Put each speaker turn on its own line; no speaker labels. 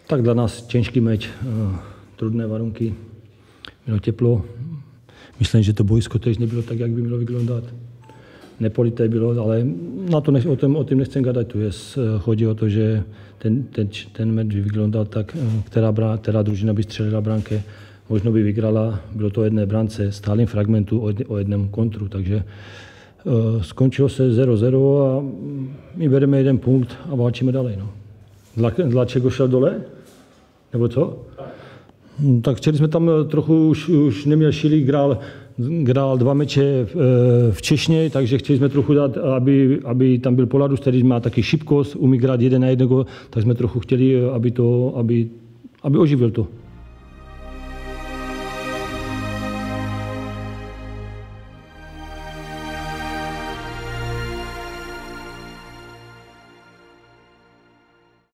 Tak dla nás těžký meč, trudné varunky, bylo teplo. Myslím, že to boisko tež nebylo tak, jak by mělo vyglądať. Nepolité bylo, ale na to o tom nechcem gadať. Tu chodí o to, že ten meč vyglądal tak, která družina by střelila bránke, možno by vygrala, bylo to o jedné brance, stálým fragmentu o jednom kontru, takže skončilo se 0-0 a my bereme jeden punkt a válčíme dalej. No. Dlačego šel dole? Nebo co? Tak chtěli jsme tam trochu, už neměl Šilik, grál 2 meče v Češně, takže chtěli jsme trochu dát, aby tam byl Poladus, který má taky šibkost, umí grát 1 na 1, tak jsme trochu chtěli, aby oživil to.